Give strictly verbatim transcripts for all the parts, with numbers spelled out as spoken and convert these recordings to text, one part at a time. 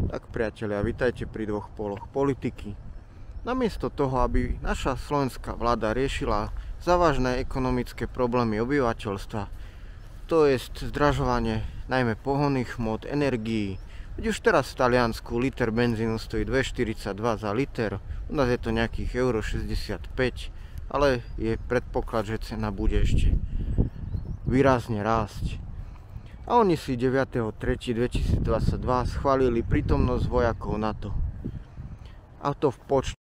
Tak priatelia, vitajte pri dvoch poloch politiky. Namiesto toho, aby naša slovenská vláda riešila závažné ekonomické problémy obyvateľstva, to je zdražovanie najmä pohonných hmôt, energií. Veď už teraz v Taliansku liter benzínu stojí dva štyridsaťdva za liter, u nás je to nejakých euro šesťdesiatpäť, ale je predpoklad, že cena bude ešte výrazne rásť. A oni si deviateho tretieho dvetisícdvadsaťdva schválili prítomnosť vojakov NATO. A to v počte.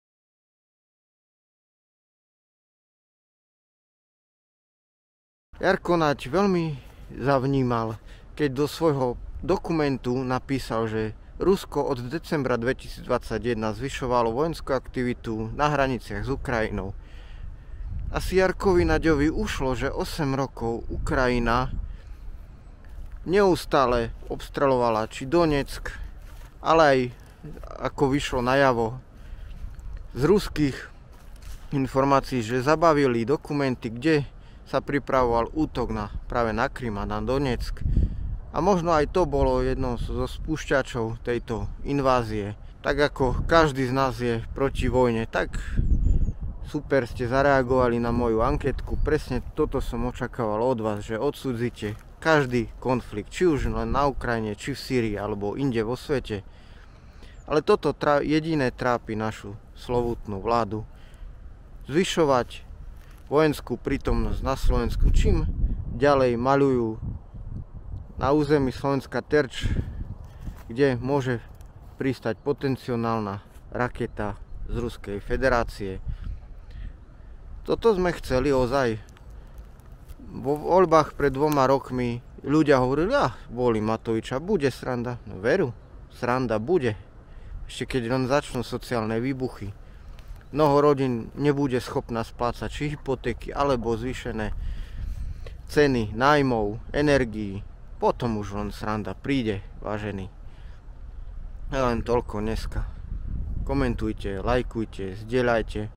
Jarko Naď veľmi zavnímal, keď do svojho dokumentu napísal, že Rusko od decembra dvetisícdvadsaťjeden zvyšovalo vojenskú aktivitu na hraniciach s Ukrajinou. Asi Jarkovi Naďovi ušlo, že osem rokov Ukrajina neustále obstreľovala či Donetsk, ale aj, ako vyšlo najavo z ruských informácií, že zabavili dokumenty, kde sa pripravoval útok na, práve na Krym a na Donetsk. A možno aj to bolo jednou zo spúšťačov tejto invázie. Tak ako každý z nás je proti vojne, tak super ste zareagovali na moju anketku. Presne toto som očakával od vás, že odsudzíte každý konflikt, či už len na Ukrajine, či v Sýrii, alebo inde vo svete. Ale toto trá, jediné trápi našu slovutnú vládu. Zvyšovať vojenskú prítomnosť na Slovensku, čím ďalej maľujú na území Slovenska terč, kde môže pristať potenciálna raketa z Ruskej federácie. Toto sme chceli ozaj. Vo voľbách pred dvoma rokmi ľudia hovorili, ja volím Matoviča, bude sranda. No veru, sranda bude. Ešte keď len začnú sociálne výbuchy. Mnoho rodín nebude schopná splácať či hypotéky, alebo zvýšené ceny nájmov, energií. Potom už len sranda príde, vážení. Len toľko dneska. Komentujte, lajkujte, zdieľajte.